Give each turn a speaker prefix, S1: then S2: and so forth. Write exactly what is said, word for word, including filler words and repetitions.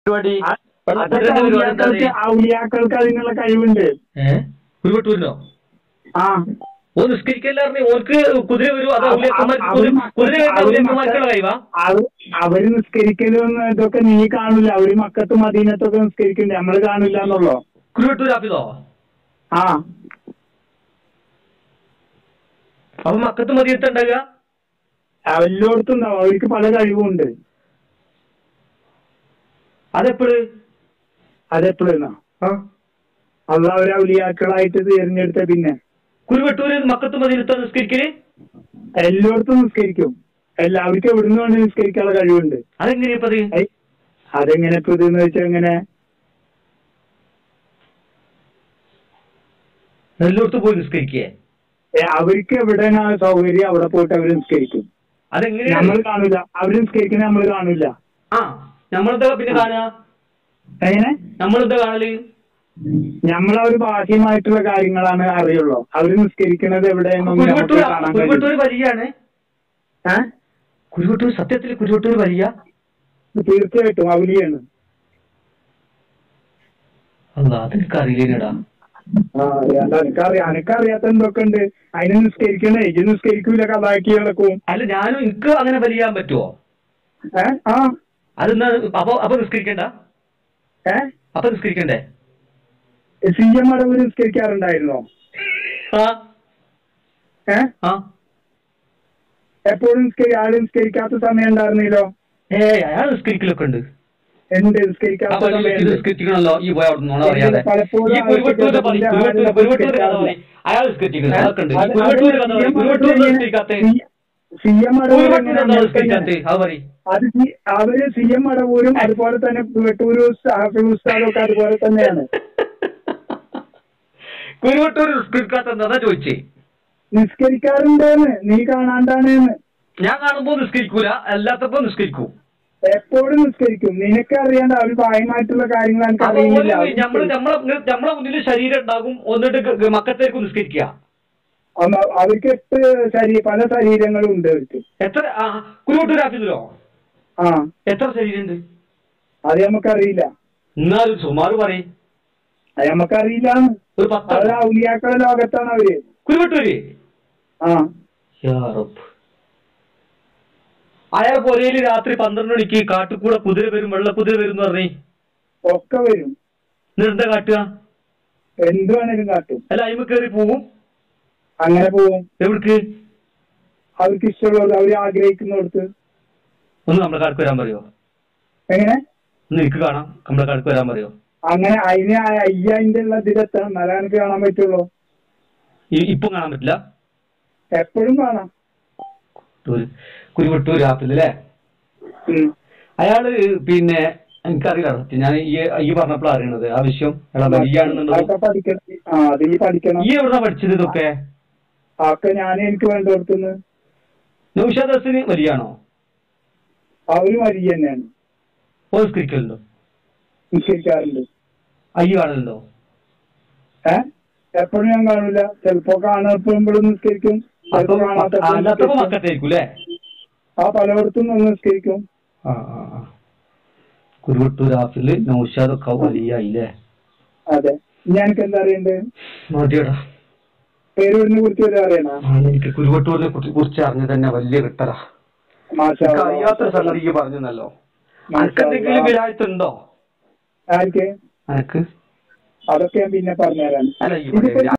S1: പരിപാടി
S2: ഔലിയാക്കൾക്ക് അതിനുള്ള കഴിവുണ്ട്.
S1: ഏഹ് കുരുവട്ടൂരിനോ?
S2: ആ
S1: ഓ നിസ്കരിക്കല്ലാറിന് ഓർക്ക് കുതിര വരും. അത് കുതിര മക്കളെ കഴിവാ
S2: അവര് നിസ്കരിക്കലും ഇതൊക്കെ നീ കാണില്ല. അവര് മക്കത്തും മദീനത്തൊക്കെ നിസ്കരിക്കണ്ടേ, നമ്മള് കാണില്ല എന്നുള്ളോ?
S1: കുരുവട്ടൂർ ആപ്പിതോ?
S2: ആ
S1: അപ്പൊ മക്കത്ത് മദീനത്ത് ഉണ്ടാകുക
S2: എല്ലായിടത്തും ഉണ്ടാവും. അവർക്ക് പല കഴിവുണ്ട്.
S1: അതെപ്പോഴ്
S2: അതെപ്പോഴെന്നാ അത് അവര് ഔലിയാക്കളായിട്ട് തിരഞ്ഞെടുത്ത. പിന്നെ
S1: കുരുവട്ടൂര് മക്കത്ത് മദീനത്ത് നിസ്കരിക്കല്
S2: എല്ലായിടത്തും നിസ്കരിക്കും. എല്ലാവർക്കും എവിടുന്ന് വേണ്ടി നിസ്കരിക്കാനുള്ള കഴിവുണ്ട്.
S1: അതെങ്ങനെയപ്പത്?
S2: അതെങ്ങനെ ഇപ്പൊ ഇതെന്ന് വെച്ചാൽ എങ്ങനെ
S1: എല്ലായിടത്തും പോയി നിസ്കരിക്കേ?
S2: അവർക്ക് എവിടെയാണ് സൗകര്യം അവിടെ പോയിട്ട് അവര് നിസ്കരിക്കും.
S1: അതെങ്ങനെ
S2: നമ്മൾ കാണില്ല. അവര് നിസ്കരിക്കുന്ന നമ്മള് കാണില്ല.
S1: ആ നമ്മളെന്താ പിന്നെ കാണുക?
S2: എങ്ങനെ
S1: നമ്മളെന്താ കാണല്?
S2: നമ്മളൊരു ബാഹ്യമായിട്ടുള്ള കാര്യങ്ങളാണ് അറിയുള്ളൂ. അവര് നിസ്കരിക്കുന്നത് എവിടെയെന്നൊന്നും നമുക്ക് കാണാൻ കഴിയും.
S1: കുരുവട്ടൂർ വലിയാണ്.
S2: ഏഹ്
S1: കുരുവട്ടൂർ സത്യത്തിൽ കുരുവട്ടൂർ വലിയ
S2: തീർച്ചയായിട്ടും ഔലിയാണ്.
S1: അല്ല അതെനിക്കറിയില്ലേടാ.
S2: ആ എനിക്കറിയാം. എനിക്കറിയാത്ത എന്തൊക്കെ ഉണ്ട്. അതിന് നിസ്കരിക്കണേ. ഇത് നിസ്കരിക്കൂല, കഥാക്കി കിടക്കും.
S1: അല്ല ഞാനും എനിക്ക് അങ്ങനെ വലിയാൻ പറ്റുമോ?
S2: ഏഹ് ആ
S1: അതെന്താ അപ്പൊ അപ്പൊ നിസ്കരിക്കണ്ട?
S2: ഏഹ്
S1: അപ്പൊ നിസ്കരിക്കണ്ടേ?
S2: സി എം അടവൂര് നിസ്കരിക്കാറുണ്ടായിരുന്നോ?
S1: ആ
S2: ഏഹ്
S1: ആ
S2: എപ്പോഴും ആള് നിസ്കരിക്കാത്ത സമയം ഉണ്ടായിരുന്നല്ലോ.
S1: ഏ അയാൾ നിസ്കരിക്കലൊക്കെ ഉണ്ട്.
S2: എന്ത് നിസ്കരിക്കാത്ത
S1: നിസ്കരിക്കണല്ലോ? ഈ പോയ അവിടെ നോണ പറയാതെ
S2: പലപ്പോഴും
S1: അയാൾ സി എം അത് അവര് സി എം അടവൂരും അതുപോലെ തന്നെ കുരുവട്ടൂര് ഉസ്താദൊക്കെ അതുപോലെ തന്നെയാണ്. കുരുവട്ടൂർ നിസ്കരിക്കാത്ത ചോദിച്ചേ.
S2: നിസ്കരിക്കാറുണ്ടെന്ന് നീ കാണാണ്ടാണ്. ഞാൻ
S1: കാണുമ്പോ നിസ്കരിക്കൂല, അല്ലാത്തപ്പോ നിസ്കരിക്കൂ.
S2: എപ്പോഴും നിസ്കരിക്കും. നിനക്ക് അറിയാണ്ട് അവർ പ്രായമായിട്ടുള്ള കാര്യങ്ങൾ എനിക്ക് അറിയില്ല.
S1: നമ്മളെ മുന്നിൽ ശരീരം ഉണ്ടാകും, എന്നിട്ട് മക്കത്തേക്ക് നിസ്കരിക്കുക.
S2: അവർക്ക് എട്ട് ശരീരം, പല ശരീരങ്ങളും ഉണ്ട് അവർക്ക്.
S1: എത്ര കുരുവട്ടൂർ ആഫീസിലോ?
S2: ആ
S1: എത്ര ശരീരം ഉണ്ട്?
S2: അത് നമുക്കറിയില്ല.
S1: എന്നാലും സുമാറ് പറയും.
S2: അത് നമുക്കറിയില്ല.
S1: ഒരു പത്ത്
S2: ഔലിയാക്കളെ ലോകത്താണ് അവര്.
S1: കുരുവട്ടൂര്
S2: ആ
S1: അയാൾ പൊരയില് രാത്രി പന്ത്രണ്ട് മണിക്ക് കാട്ടുകൂടെ കുതിര വരും, വെള്ള കുതിര വരും എന്ന് പറഞ്ഞേ
S2: ഒക്കെ വരും.
S1: എന്താ കാട്ടുക?
S2: എന്ത് വേണേലും കാട്ടും.
S1: അല്ല അയിമ കയറി പോവും.
S2: അങ്ങനെ പോവും.
S1: എവിടേക്ക്?
S2: അവർക്ക് ഇഷ്ടമുള്ളത് അവര് ആഗ്രഹിക്കുന്നിടത്ത്.
S1: ഒന്ന് നമ്മളെ കാർക്ക് വരാൻ പറയോ?
S2: എങ്ങനെ?
S1: ഒന്ന് എനിക്ക് കാണാം, നമ്മളെ കാർക്ക് വരാൻ പറയോ?
S2: അങ്ങനെ അതിന് അയ്യായിന്റെ ഉള്ള ഇതിലെത്തണം, എന്നാലേ എനിക്ക് കാണാൻ പറ്റുള്ളൂ.
S1: ഇപ്പൊ കാണാൻ പറ്റില്ല.
S2: എപ്പോഴും കാണാം.
S1: കുരുവട്ടൂർ ആപ്പിലല്ലേ? അയാള് പിന്നെ എനിക്കറിയില്ല സത്യം. ഞാൻ ഈ പറഞ്ഞപ്പോഴാണ് അറിയണത് ആ വിഷയം. ഈ എവിടുന്നാ പഠിച്ചത് ഇതൊക്കെ?
S2: അതൊക്കെ ഞാൻ എനിക്ക് വേണ്ടടുത്തുനിന്ന്.
S1: നൗഷാദ് വലിയാണോ?
S2: അവര് വലിയ തന്നെയാണ്.
S1: നിസ്കരിക്കലുണ്ടോ?
S2: നിസ്കരിക്കാറുണ്ട്.
S1: അയ്യ കാണലുണ്ടോ?
S2: ഏഹ് എപ്പോഴും ഞാൻ കാണില്ല. ചിലപ്പോ കാണപ്പെടുമ്പോഴും നിസ്കരിക്കും, ചിലപ്പോ കാണാത്ത ആ പലയിടത്തും നിസ്കരിക്കും.
S1: ആ ആ കുരുവട്ടൂർ ആഫില് നൗഷാദ് ഒക്കെ വലിയല്ലേ?
S2: അതെ. ഞാനക്ക് എന്താ അറിയണ്ടേ?
S1: മതിയടാ.
S2: പേരൂരിനെ കുറിച്ച് വരെ അറിയണ?
S1: എനിക്ക് കുരുവട്ടൂരിനെ കുറിച്ച് അറിഞ്ഞ തന്നെ വലിയ കിട്ടലാ. അറിയാത്ത സംഗതി പറഞ്ഞല്ലോ. എന്തെങ്കിലും വിലായത്തുണ്ടോ?
S2: ആർക്ക്?
S1: അനക്ക്
S2: അതൊക്കെ ഞാൻ പിന്നെ പറഞ്ഞുതരാം.